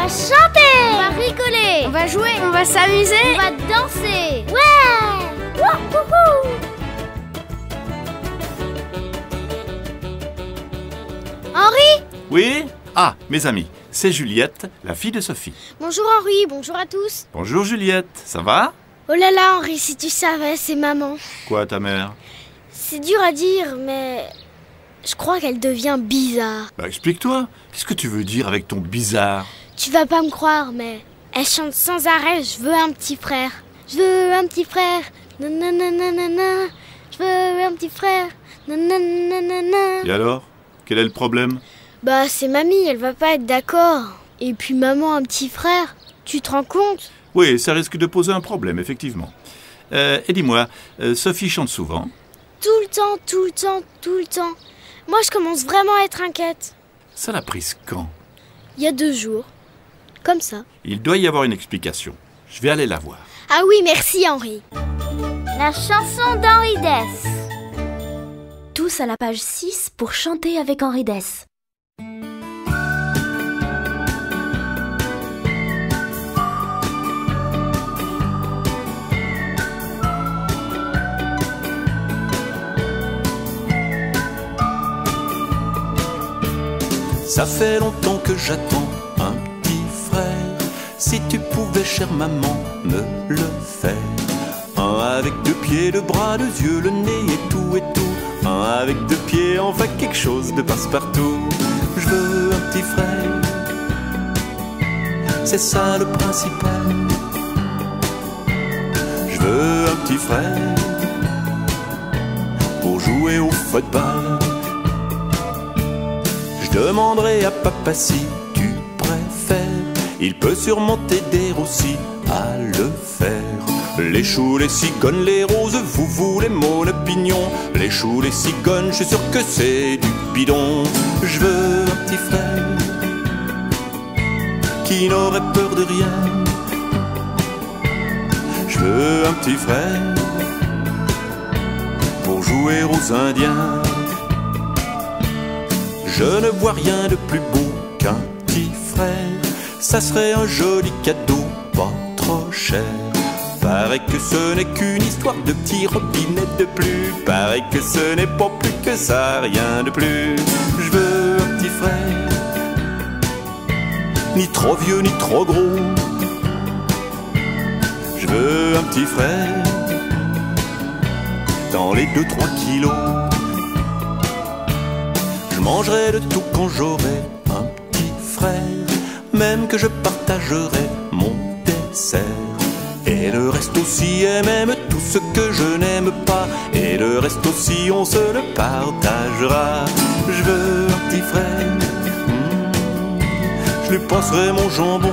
chanter. On va rigoler. On va jouer. On va s'amuser. On va danser. Ouais. Wouhou. Henri? Oui? Ah, mes amis, c'est Juliette, la fille de Sophie. Bonjour Henri, bonjour à tous. Bonjour Juliette, ça va? Oh là là Henri, si tu savais, c'est maman. Quoi ta mère? C'est dur à dire, mais je crois qu'elle devient bizarre. Bah explique-toi, qu'est-ce que tu veux dire avec ton bizarre? Tu vas pas me croire, mais elle chante sans arrêt, je veux un petit frère. Je veux un petit frère, nananana. Je veux un petit frère, nananana. Et alors? Quel est le problème? Bah c'est mamie, elle va pas être d'accord. Et puis maman, un petit frère, tu te rends compte? Oui, ça risque de poser un problème, effectivement. Et dis-moi, Sophie chante souvent? Tout le temps, tout le temps, tout le temps. Moi je commence vraiment à être inquiète. Ça l'a prise quand? Il y a 2 jours. Comme ça. Il doit y avoir une explication. Je vais aller la voir. Ah oui, merci Henri. La chanson d'Henri Dess. Tous à la page 6 pour chanter avec Henri Dess. Ça fait longtemps que j'attends un petit frère. Si tu pouvais, chère maman, me le faire. Un avec 2 pieds, 2 bras, 2 yeux, le nez et tout et tout. Un avec 2 pieds, enfin quelque chose de passe-partout. Je veux un petit frère, c'est ça le principal. Je veux un petit frère pour jouer au football. Je demanderai à papa si tu préfères. Il peut sûrement t'aider aussi à le faire. Les choux, les cigognes, les roses, vous les mon opinion. Les choux, les cigognes, je suis sûr que c'est du bidon. Je veux un petit frère qui n'aurait peur de rien. Je veux un petit frère pour jouer aux Indiens. Je ne vois rien de plus beau qu'un petit frère. Ça serait un joli cadeau, pas trop cher. Paraît que ce n'est qu'une histoire de petit robinet de plus. Paraît que ce n'est pas plus que ça, rien de plus. Je veux un petit frère, ni trop vieux ni trop gros. Je veux un petit frère dans les 2-3 kilos. Je mangerai de tout quand j'aurai un petit frère, même que je partagerai mon dessert. Et le reste aussi, et même tout ce que je n'aime pas. Et le reste aussi, on se le partagera. Je veux un petit frère, je lui passerai mon jambon.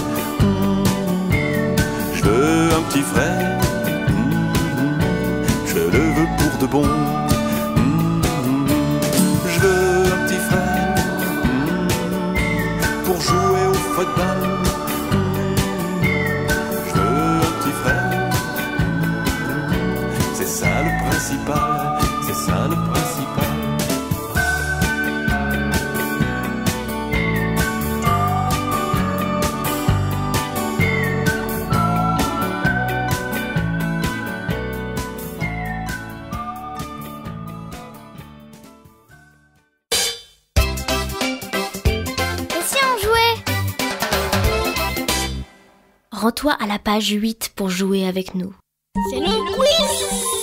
Je veux un petit frère, je le veux pour de bon. Je veux un petit frère pour jouer au football. Je veux un petit frère, c'est ça le principal, c'est ça le principal. Rends-toi à la page 8 pour jouer avec nous. C'est le quiz.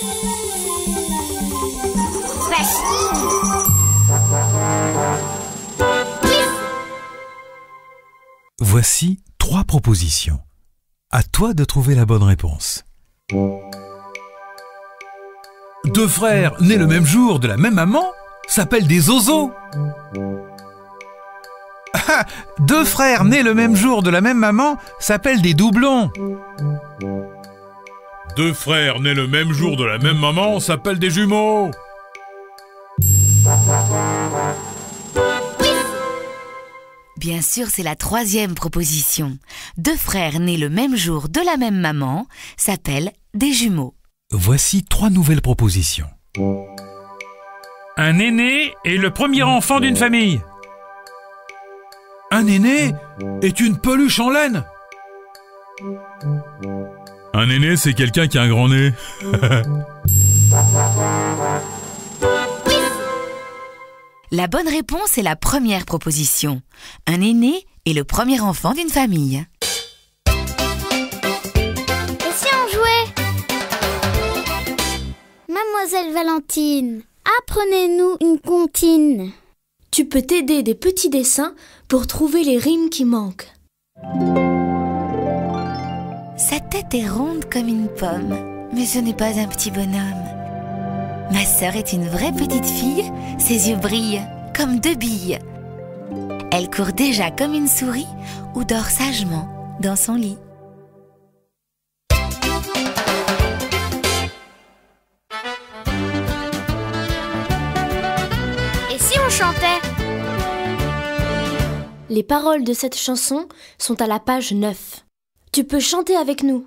Voici 3 propositions. À toi de trouver la bonne réponse. 2 frères nés le même jour de la même maman s'appellent des zozos. 2 frères nés le même jour de la même maman s'appellent des doublons. 2 frères nés le même jour de la même maman s'appellent des jumeaux. Bien sûr, c'est la 3e proposition. 2 frères nés le même jour de la même maman s'appellent des jumeaux. Voici 3 nouvelles propositions. Un aîné est le premier enfant d'une famille. Un aîné est une peluche en laine. Un aîné, c'est quelqu'un qui a un grand nez. La bonne réponse est la première proposition. Un aîné est le premier enfant d'une famille. Et si on jouait? Mademoiselle Valentine, apprenez-nous une comptine. Tu peux t'aider des petits dessins pour trouver les rimes qui manquent. Sa tête est ronde comme une pomme, mais ce n'est pas un petit bonhomme. Ma sœur est une vraie petite fille, ses yeux brillent comme 2 billes. Elle court déjà comme une souris ou dort sagement dans son lit. Et si on chantait? Les paroles de cette chanson sont à la page 9. Tu peux chanter avec nous.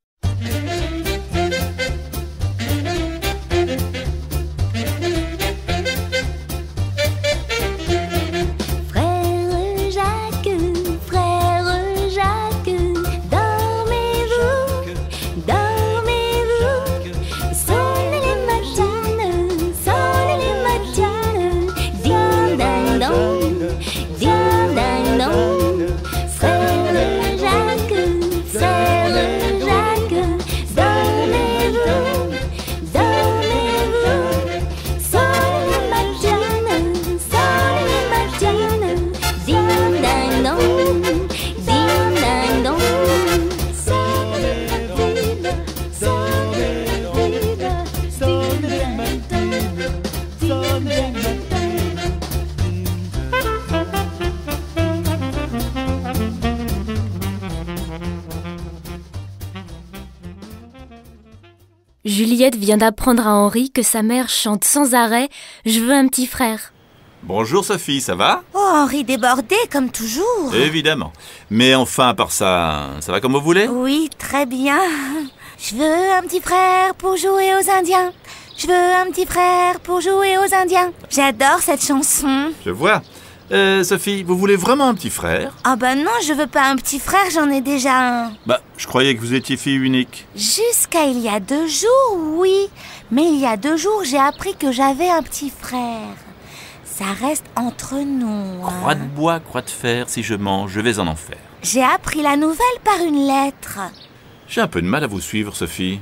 Juliette vient d'apprendre à Henri que sa mère chante sans arrêt « Je veux un petit frère ». Bonjour Sophie, ça va? Oh, Henri débordé comme toujours. Évidemment. Mais enfin, à part ça va comme vous voulez? Oui, très bien. Je veux un petit frère pour jouer aux Indiens. Je veux un petit frère pour jouer aux Indiens. J'adore cette chanson. Je vois. Sophie, vous voulez vraiment un petit frère? Ah bah non, je veux pas un petit frère, j'en ai déjà un. Bah, je croyais que vous étiez fille unique. Jusqu'à il y a 2 jours, oui. Mais il y a 2 jours, j'ai appris que j'avais un petit frère. Ça reste entre nous. Croix de bois, croix de fer, si je mange, je vais en enfer. J'ai appris la nouvelle par une lettre. J'ai un peu de mal à vous suivre, Sophie.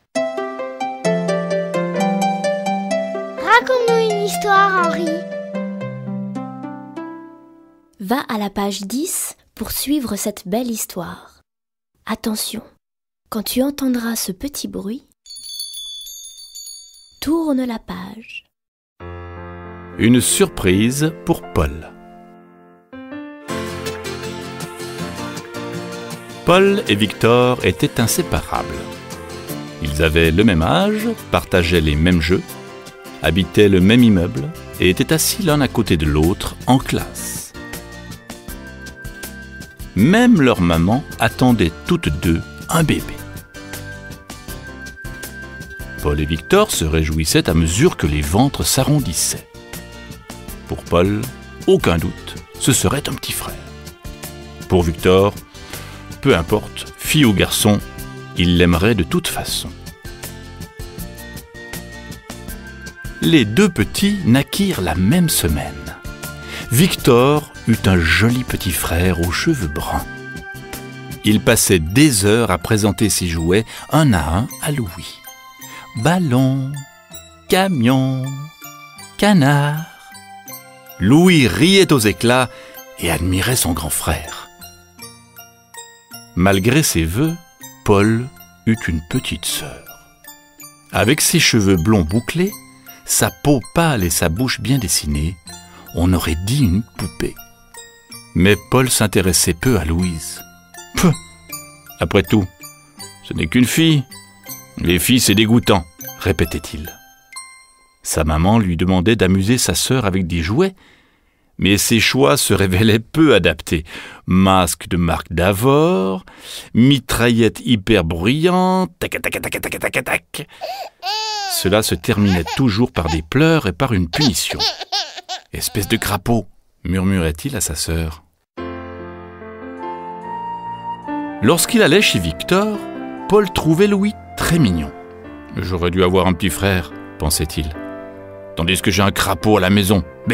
Raconte-nous une histoire, Henri. Va à la page 10 pour suivre cette belle histoire. Attention, quand tu entendras ce petit bruit, tourne la page. Une surprise pour Paul. Paul et Victor étaient inséparables. Ils avaient le même âge, partageaient les mêmes jeux, habitaient le même immeuble et étaient assis l'un à côté de l'autre en classe. Même leur maman attendait toutes deux un bébé. Paul et Victor se réjouissaient à mesure que les ventres s'arrondissaient. Pour Paul, aucun doute, ce serait un petit frère. Pour Victor, peu importe, fille ou garçon, il l'aimerait de toute façon. Les 2 petits naquirent la même semaine. Victor eut un joli petit frère aux cheveux bruns. Il passait des heures à présenter ses jouets un à un à Louis. Ballon, camion, canard. Louis riait aux éclats et admirait son grand frère. Malgré ses vœux, Paul eut une petite sœur. Avec ses cheveux blonds bouclés, sa peau pâle et sa bouche bien dessinée, on aurait dit une poupée. Mais Paul s'intéressait peu à Louise. Peu. Après tout, ce n'est qu'une fille. Les filles, c'est dégoûtant, répétait-il. Sa maman lui demandait d'amuser sa sœur avec des jouets, mais ses choix se révélaient peu adaptés. Masque de marque Davor, mitraillette hyper bruyante, tac tac tac tac tac tac. Cela se terminait toujours par des pleurs et par une punition. « Espèce de crapaud !» murmurait-il à sa sœur. Lorsqu'il allait chez Victor, Paul trouvait Louis très mignon. « J'aurais dû avoir un petit frère, pensait-il. Tandis que j'ai un crapaud à la maison, berk. »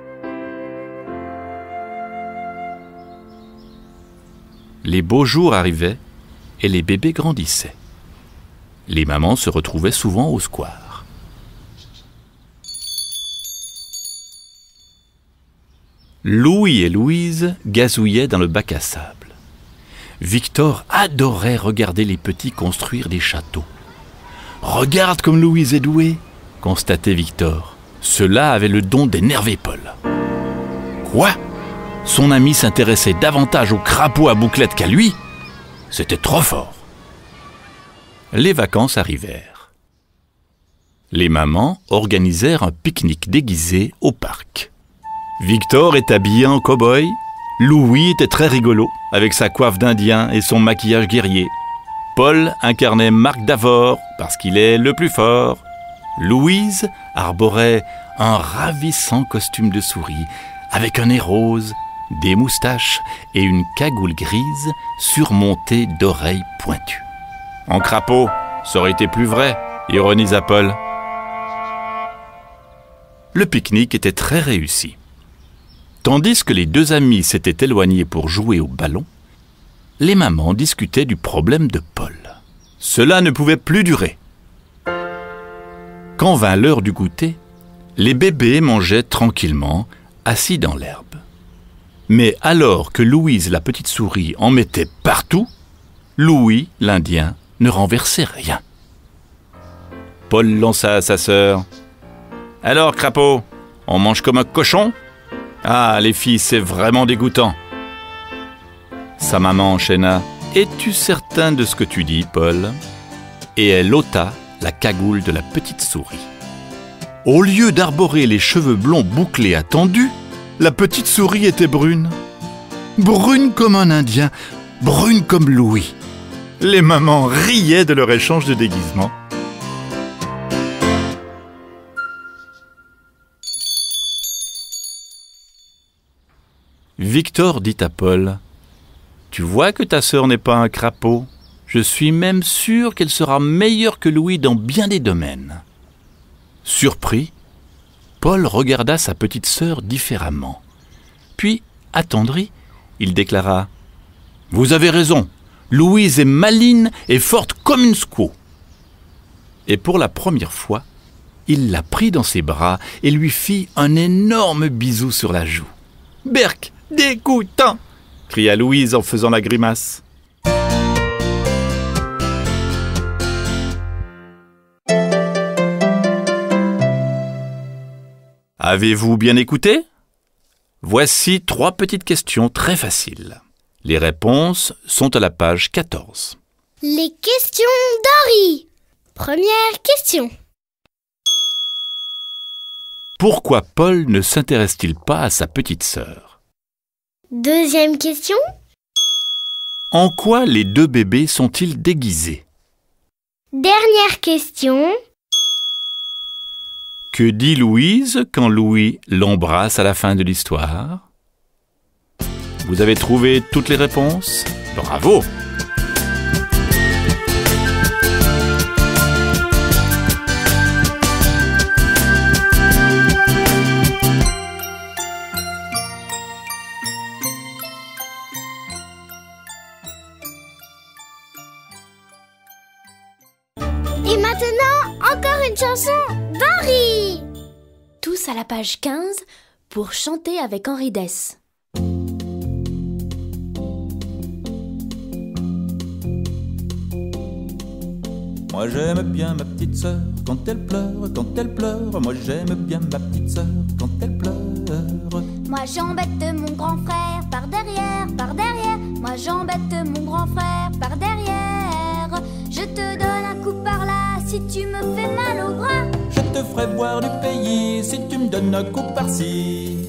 Les beaux jours arrivaient et les bébés grandissaient. Les mamans se retrouvaient souvent au square. Louis et Louise gazouillaient dans le bac à sable. Victor adorait regarder les petits construire des châteaux. « Regarde comme Louise est douée !» constatait Victor. Cela avait le don d'énerver Paul. Quoi ? Son ami s'intéressait davantage au crapaud à bouclettes qu'à lui ? C'était trop fort. Les vacances arrivèrent. Les mamans organisèrent un pique-nique déguisé au parc. Victor est habillé en cow-boy. Louis était très rigolo, avec sa coiffe d'Indien et son maquillage guerrier. Paul incarnait Marc Davor, parce qu'il est le plus fort. Louise arborait un ravissant costume de souris, avec un nez rose, des moustaches et une cagoule grise surmontée d'oreilles pointues. En crapaud, ça aurait été plus vrai, ironisa Paul. Le pique-nique était très réussi. Tandis que les deux amis s'étaient éloignés pour jouer au ballon, les mamans discutaient du problème de Paul. Cela ne pouvait plus durer. Quand vint l'heure du goûter, les bébés mangeaient tranquillement, assis dans l'herbe. Mais alors que Louise, la petite souris, en mettait partout, Louis, l'Indien, ne renversait rien. Paul lança à sa sœur. « Alors, crapaud, on mange comme un cochon ? Ah, les filles, c'est vraiment dégoûtant. » Sa maman enchaîna. « Es-tu certain de ce que tu dis, Paul ?» Et elle ôta la cagoule de la petite souris. Au lieu d'arborer les cheveux blonds bouclés attendus, la petite souris était brune. Brune comme un Indien, brune comme Louis. Les mamans riaient de leur échange de déguisements. Victor dit à Paul, « Tu vois que ta sœur n'est pas un crapaud. Je suis même sûr qu'elle sera meilleure que Louis dans bien des domaines. » Surpris, Paul regarda sa petite sœur différemment. Puis, attendri, il déclara, « Vous avez raison, Louise est maligne et forte comme une squaw. » Et pour la première fois, il la prit dans ses bras et lui fit un énorme bisou sur la joue. « Berk, dégoûtant !» cria Louise en faisant la grimace. Avez-vous bien écouté ? Voici 3 petites questions très faciles. Les réponses sont à la page 14. Les questions d'Henri. Première question. Pourquoi Paul ne s'intéresse-t-il pas à sa petite sœur ? Deuxième question. En quoi les 2 bébés sont-ils déguisés ? Dernière question. Que dit Louise quand Louis l'embrasse à la fin de l'histoire ? Vous avez trouvé toutes les réponses ? Bravo ! Et maintenant, encore une chanson d'Henri. Tous à la page 15 pour chanter avec Henri Dess. Moi j'aime bien ma petite sœur quand elle pleure, quand elle pleure. Moi j'aime bien ma petite sœur quand elle pleure. Moi j'embête mon grand frère par derrière, par derrière. Moi j'embête mon grand frère par derrière. Je te donne un coup par là si tu me fais mal au bras. Je te ferai boire du pays si tu me donnes un coup par-ci.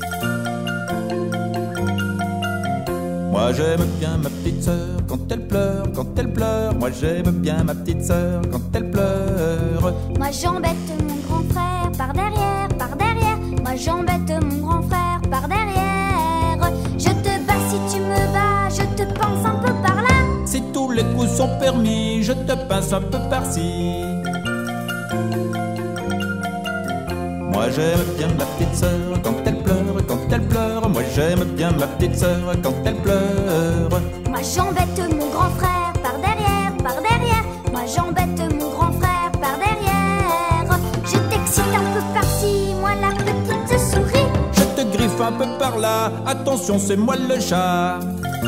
Moi j'aime bien ma petite sœur quand elle pleure, quand elle pleure. Moi j'aime bien ma petite sœur quand elle pleure. Moi j'embête mon grand frère par derrière, par derrière. Moi j'embête mon grand frère par derrière. Je te bats si tu me bats, je te pense un peu par là. sont permis, je te pince un peu par-ci. Moi j'aime bien ma petite sœur quand elle pleure, quand elle pleure. Moi j'aime bien ma petite sœur quand elle pleure. Moi j'embête mon grand frère par derrière, par derrière. Moi j'embête mon grand frère par derrière. Je t'excite un peu par-ci, moi la petite souris. Je te griffe un peu par là, attention c'est moi le chat.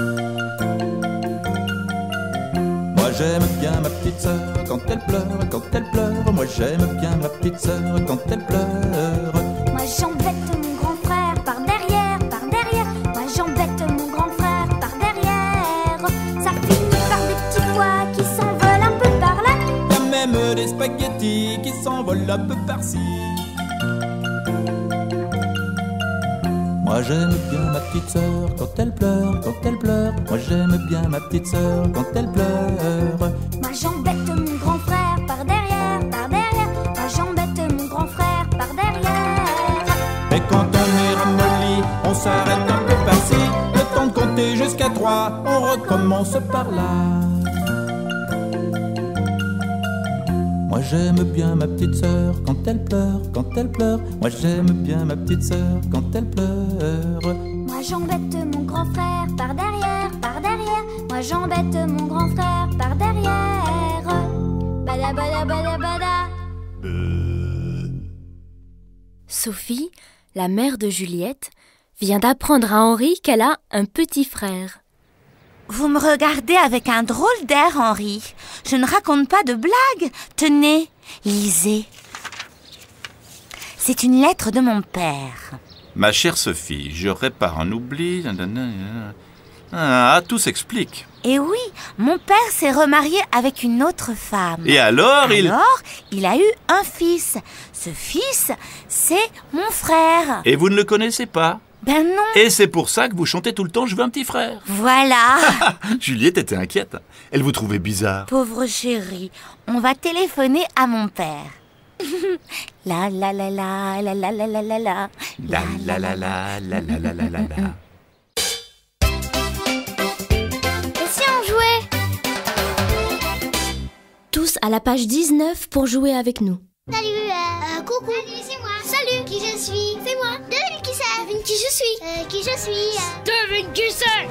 Moi j'aime bien ma petite sœur quand elle pleure, quand elle pleure. Moi j'aime bien ma petite sœur quand elle pleure. Moi j'embête mon grand frère par derrière, par derrière. Moi j'embête mon grand frère par derrière. Ça finit par des petits doigts qui s'envolent un peu par là. Y'a même des spaghettis qui s'envolent un peu par-ci. Moi j'aime bien ma petite sœur quand elle pleure, quand elle pleure. Moi j'aime bien ma petite sœur quand elle pleure. Moi j'embête mon grand frère par derrière, par derrière. Moi j'embête mon grand frère par derrière. Et quand on est ramolli, on s'arrête un peu par-ci. Le temps de compter jusqu'à 3, on recommence par là. Moi j'aime bien ma petite sœur quand elle pleure, quand elle pleure. Moi j'aime bien ma petite sœur quand elle pleure. Moi j'embête mon grand frère par derrière, par derrière. Moi j'embête mon grand frère par derrière. Bada bada bada bada. Sophie, la mère de Juliette, vient d'apprendre à Henri qu'elle a un petit frère. Vous me regardez avec un drôle d'air, Henri. Je ne raconte pas de blagues. Tenez, lisez. C'est une lettre de mon père. Ma chère Sophie, je répare un oubli. Ah, tout s'explique. Et oui, mon père s'est remarié avec une autre femme. Et alors, il a eu un fils. Ce fils, c'est mon frère. Et vous ne le connaissez pas? Ben non. Et c'est pour ça que vous chantez tout le temps « Je veux un petit frère ». Voilà. Juliette était inquiète. Elle vous trouvait bizarre. Pauvre chérie, on va téléphoner à mon père. La la la la la la la la la la La la la la la la la la la. Et si on jouait? Tous à la page 19 pour jouer avec nous. Salut, coucou. Salut, c'est moi. Salut, qui je suis? C'est moi. Devine qui c'est? Devine qui je suis? Qui je suis? Devine qui c'est?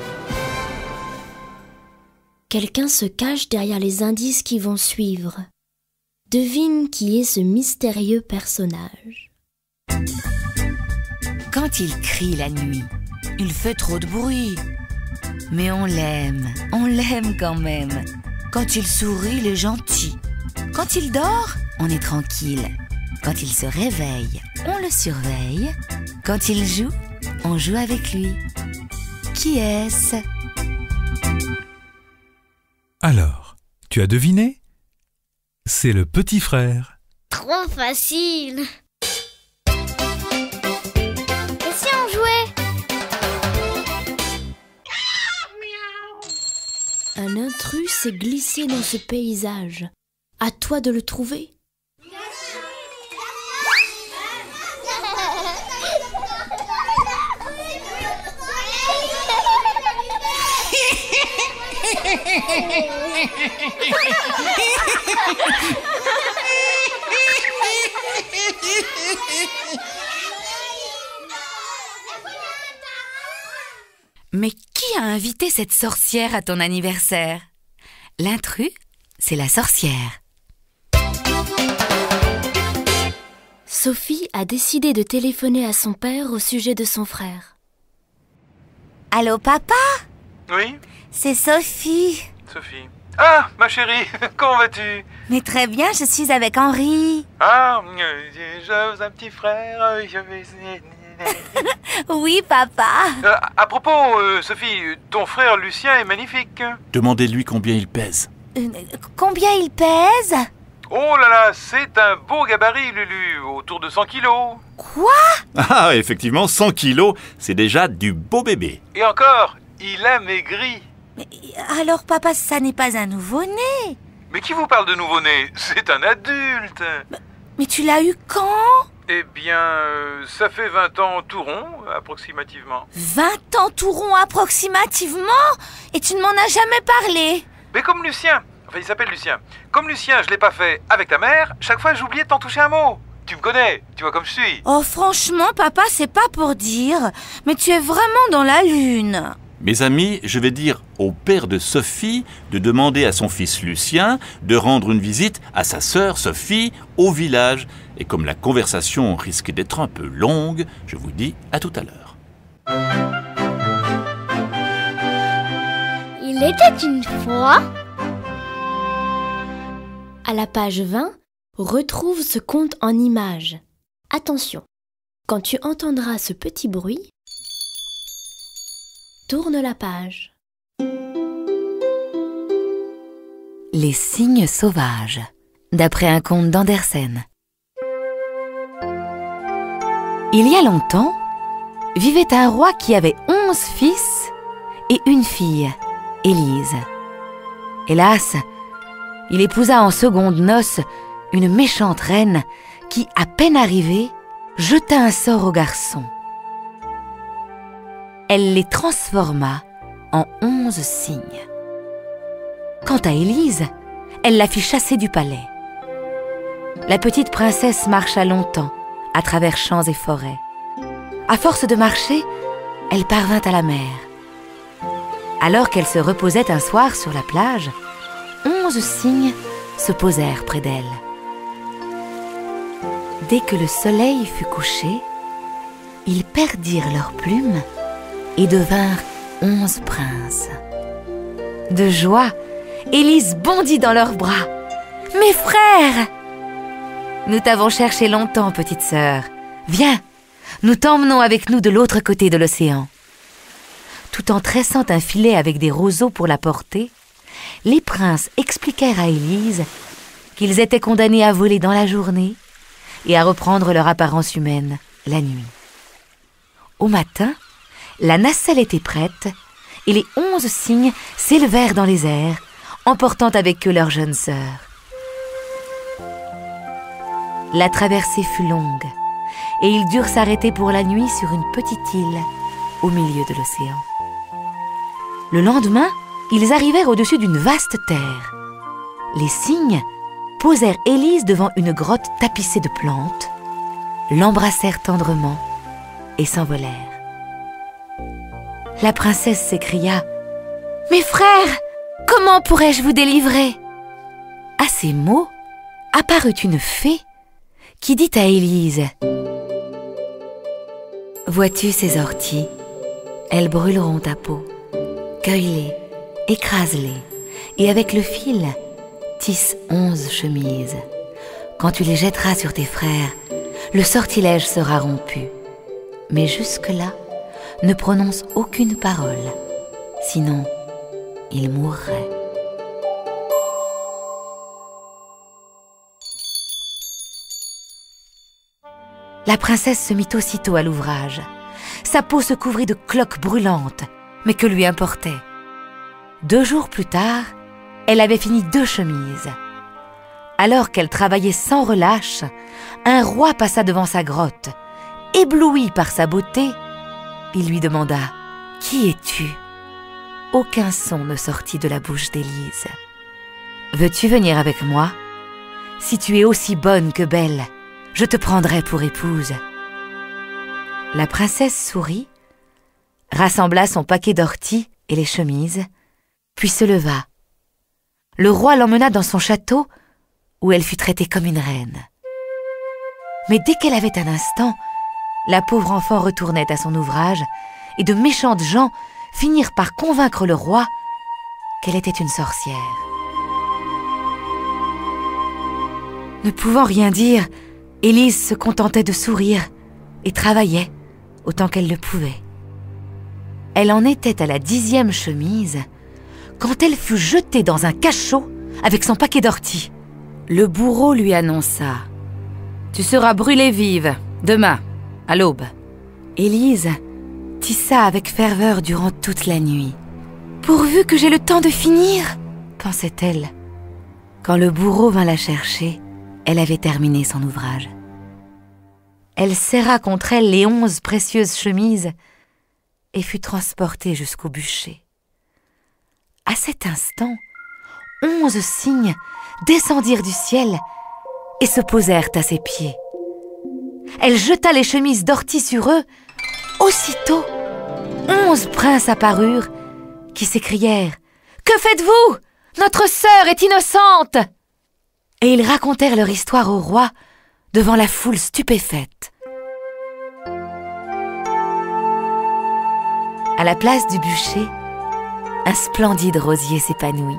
Quelqu'un se cache derrière les indices qui vont suivre. Devine qui est ce mystérieux personnage. Quand il crie la nuit, il fait trop de bruit. Mais on l'aime quand même. Quand il sourit, il est gentil. Quand il dort, on est tranquille. Quand il se réveille, on le surveille. Quand il joue, on joue avec lui. Qui est-ce? Alors, tu as deviné? C'est le petit frère. Trop facile. Et si on jouait? Un intrus s'est glissé dans ce paysage. À toi de le trouver. Mais qui a invité cette sorcière à ton anniversaire? L'intrus, c'est la sorcière. Sophie a décidé de téléphoner à son père au sujet de son frère. Allô, papa? Oui, C'est Sophie. Sophie. Ah, ma chérie, comment vas-tu? Mais très bien, je suis avec Henri. Ah, j'avais un petit frère, Oui, papa. À propos, Sophie, ton frère Lucien est magnifique. Demandez-lui combien il pèse. Combien il pèse? Oh là là, c'est un beau gabarit, Lulu, autour de 100 kilos. Quoi? Ah, effectivement, 100 kilos, c'est déjà du beau bébé. Et encore, il a maigri. Mais, alors, papa, ça n'est pas un nouveau-né. Mais qui vous parle de nouveau-né? C'est un adulte. Mais tu l'as eu quand? Eh bien, ça fait 20 ans tout rond, approximativement. 20 ans tout rond approximativement? Et tu ne m'en as jamais parlé? Mais comme Lucien, enfin il s'appelle Lucien, comme Lucien je l'ai pas fait avec ta mère, chaque fois j'oubliais de t'en toucher un mot. Tu me connais, tu vois comme je suis. Oh franchement, papa, c'est pas pour dire, mais tu es vraiment dans la lune. Mes amis, je vais dire au père de Sophie de demander à son fils Lucien de rendre une visite à sa sœur Sophie au village. Et comme la conversation risque d'être un peu longue, je vous dis à tout à l'heure. Il était une fois... À la page 20, retrouve ce conte en images. Attention, quand tu entendras ce petit bruit, tourne la page. Les cygnes sauvages, d'après un conte d'Andersen. Il y a longtemps, vivait un roi qui avait 11 fils et une fille, Élise. Hélas, il épousa en secondes noces une méchante reine qui, à peine arrivée, jeta un sort aux garçons. Elle les transforma en 11 cygnes. Quant à Élise, elle la fit chasser du palais. La petite princesse marcha longtemps à travers champs et forêts. À force de marcher, elle parvint à la mer. Alors qu'elle se reposait un soir sur la plage, 11 cygnes se posèrent près d'elle. Dès que le soleil fut couché, ils perdirent leurs plumes et devinrent 11 princes. De joie, Élise bondit dans leurs bras. « Mes frères ! Nous t'avons cherché longtemps, petite sœur. Viens, nous t'emmenons avec nous de l'autre côté de l'océan. » Tout en tressant un filet avec des roseaux pour la porter, les princes expliquèrent à Élise qu'ils étaient condamnés à voler dans la journée et à reprendre leur apparence humaine la nuit. Au matin, la nacelle était prête et les 11 cygnes s'élevèrent dans les airs, emportant avec eux leur jeune sœur. La traversée fut longue et ils durent s'arrêter pour la nuit sur une petite île au milieu de l'océan. Le lendemain, ils arrivèrent au-dessus d'une vaste terre. Les cygnes posèrent Élise devant une grotte tapissée de plantes, l'embrassèrent tendrement et s'envolèrent. La princesse s'écria « Mes frères, comment pourrais-je vous délivrer ?» À ces mots, apparut une fée qui dit à Élise « Vois-tu ces orties? Elles brûleront ta peau. Cueille-les, écrase-les, et avec le fil, tisse 11 chemises. Quand tu les jetteras sur tes frères, le sortilège sera rompu. Mais jusque-là, ne prononce aucune parole, sinon ils mourraient. » La princesse se mit aussitôt à l'ouvrage. Sa peau se couvrit de cloques brûlantes, mais que lui importait. 2 jours plus tard, elle avait fini 2 chemises. Alors qu'elle travaillait sans relâche, un roi passa devant sa grotte. Ébloui par sa beauté, il lui demanda « Qui es-tu » Aucun son ne sortit de la bouche d'Élise. « Veux-tu venir avec moi ? Si tu es aussi bonne que belle, je te prendrai pour épouse. » La princesse sourit, rassembla son paquet d'orties et les chemises, puis se leva. Le roi l'emmena dans son château, où elle fut traitée comme une reine. Mais dès qu'elle avait un instant, la pauvre enfant retournait à son ouvrage, et de méchantes gens finirent par convaincre le roi qu'elle était une sorcière. Ne pouvant rien dire, Élise se contentait de sourire et travaillait autant qu'elle le pouvait. Elle en était à la 10e chemise quand elle fut jetée dans un cachot avec son paquet d'orties. Le bourreau lui annonça « Tu seras brûlée vive, demain, à l'aube. » Élise tissa avec ferveur durant toute la nuit. « Pourvu que j'aie le temps de finir !» pensait-elle. Quand le bourreau vint la chercher, elle avait terminé son ouvrage. Elle serra contre elle les 11 précieuses chemises et fut transportée jusqu'au bûcher. À cet instant, 11 cygnes descendirent du ciel et se posèrent à ses pieds. Elle jeta les chemises d'ortie sur eux. Aussitôt, 11 princes apparurent qui s'écrièrent « Que faites-vous? Notre sœur est innocente !» Et ils racontèrent leur histoire au roi devant la foule stupéfaite. À la place du bûcher, un splendide rosier s'épanouit.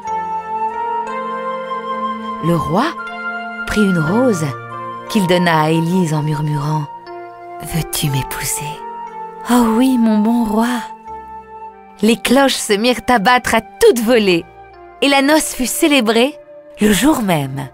Le roi prit une rose qu'il donna à Élise en murmurant « Veux-tu m'épouser ?»« Oh oui, mon bon roi !» Les cloches se mirent à battre à toute volée et la noce fut célébrée le jour même.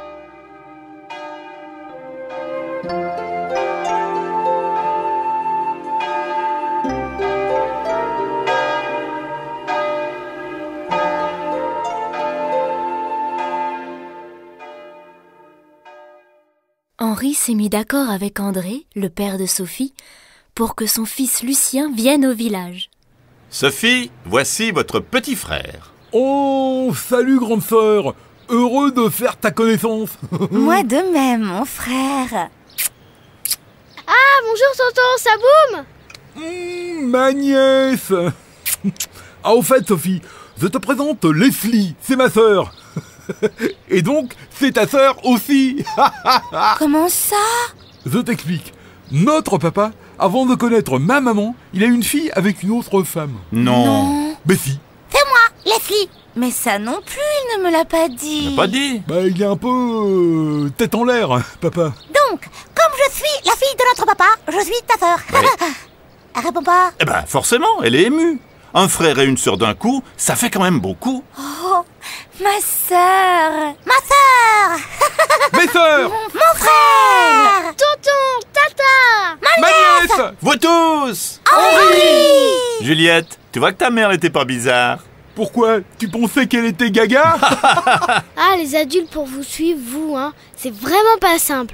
Henri s'est mis d'accord avec André, le père de Sophie, pour que son fils Lucien vienne au village. Sophie, voici votre petit frère. Oh, salut grande sœur. Heureux de faire ta connaissance. Moi de même, mon frère. Ah, bonjour tonton, ça boum. Ma nièce. Ah, au fait, Sophie, je te présente Leslie, c'est ma sœur. Et donc, c'est ta sœur aussi. Comment ça? Je t'explique. Notre papa, avant de connaître ma maman, il a une fille avec une autre femme. Non. Mais si. C'est moi, Leslie. Mais ça non plus, il ne me l'a pas dit. Il n'a pas dit. Bah, il est un peu tête en l'air, papa. Donc, comme je suis la fille de notre papa, je suis ta sœur. Ouais. Elle répond pas. Eh ben, forcément, elle est émue. Un frère et une sœur d'un coup, ça fait quand même beaucoup. Oh, ma sœur. Ma sœur. Mes sœurs. Mon frère. Tonton, tata. Ma nièce. Vous tous. Henri. Juliette, tu vois que ta mère n'était pas bizarre. Pourquoi? Tu pensais qu'elle était gaga? Ah, les adultes, pour vous suivre, vous, hein, c'est vraiment pas simple.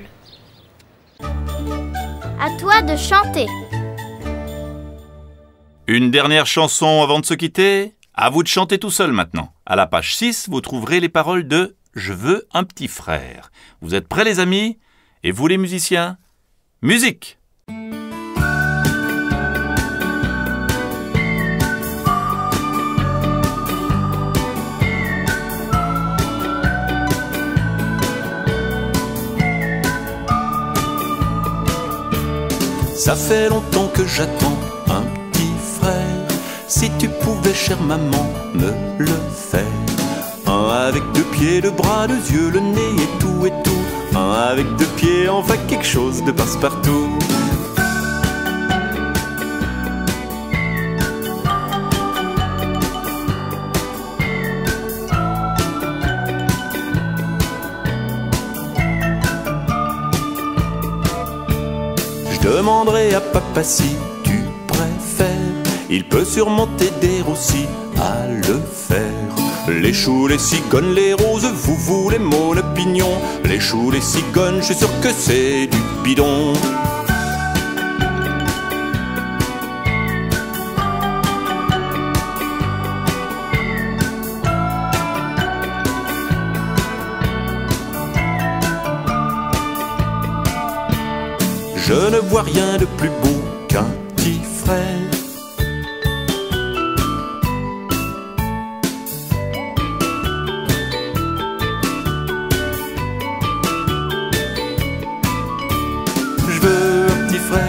À toi de chanter. Une dernière chanson avant de se quitter. À vous de chanter tout seul maintenant. À la page 6, vous trouverez les paroles de « Je veux un petit frère ». Vous êtes prêts les amis? Et vous les musiciens? Musique! Ça fait longtemps que j'attends un petit frère. Si tu pouvais, chère maman, me le faire. Un avec 2 pieds, 2 bras, 2 yeux, le nez et tout et tout. Un avec 2 pieds, enfin quelque chose de passe-partout. Je demanderai à papa si tu préfères. Il peut surmonter des roussis à le faire. Les choux, les cigognes, les roses, vous voulez mon opinion. Les choux, les cigognes, je suis sûr que c'est du bidon. Je ne vois rien de plus beau qu'un petit frère. Je veux un petit frère.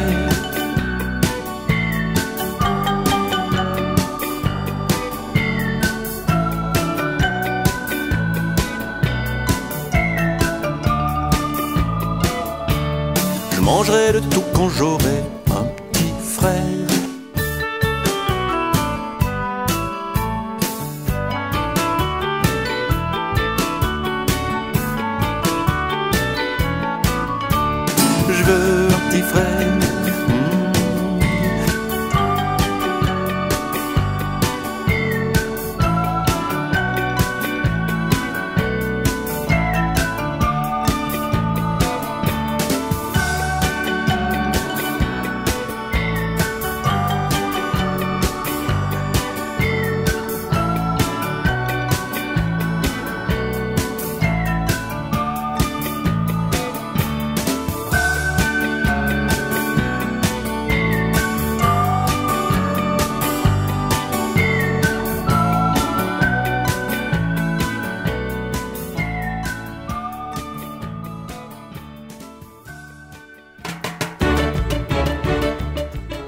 Je mangerai de tout quand j'aurai un petit frère. Je veux un petit frère.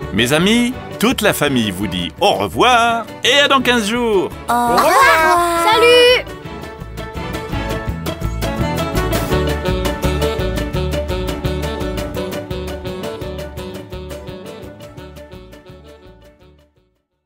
Mes amis, toute la famille vous dit au revoir et à dans 15 jours. Au revoir.